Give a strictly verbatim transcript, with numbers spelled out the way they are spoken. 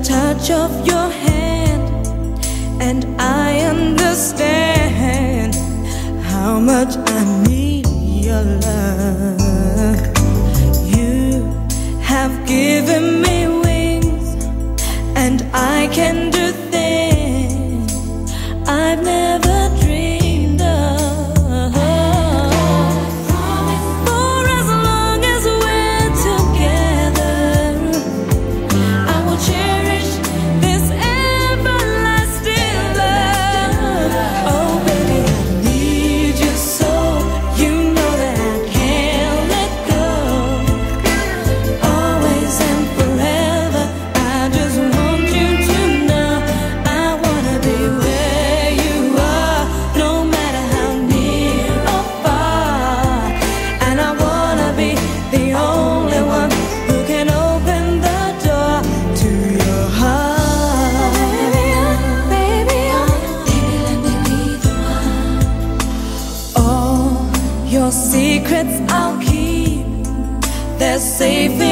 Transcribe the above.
touch of your hand, and I understand how much I need your love. You have given me wings, and I can do things I've never dreamed of. For as long as we're together, I will cherish this everlasting love. Oh baby, I need you so, you know that I can't let go. Always and forever, I just want you to know I wanna be where you are, no matter how near or far. And I wanna be the only one who can open the door to your heart. Baby, oh, baby, let me be the one. All your secrets I'll keep, they're safe in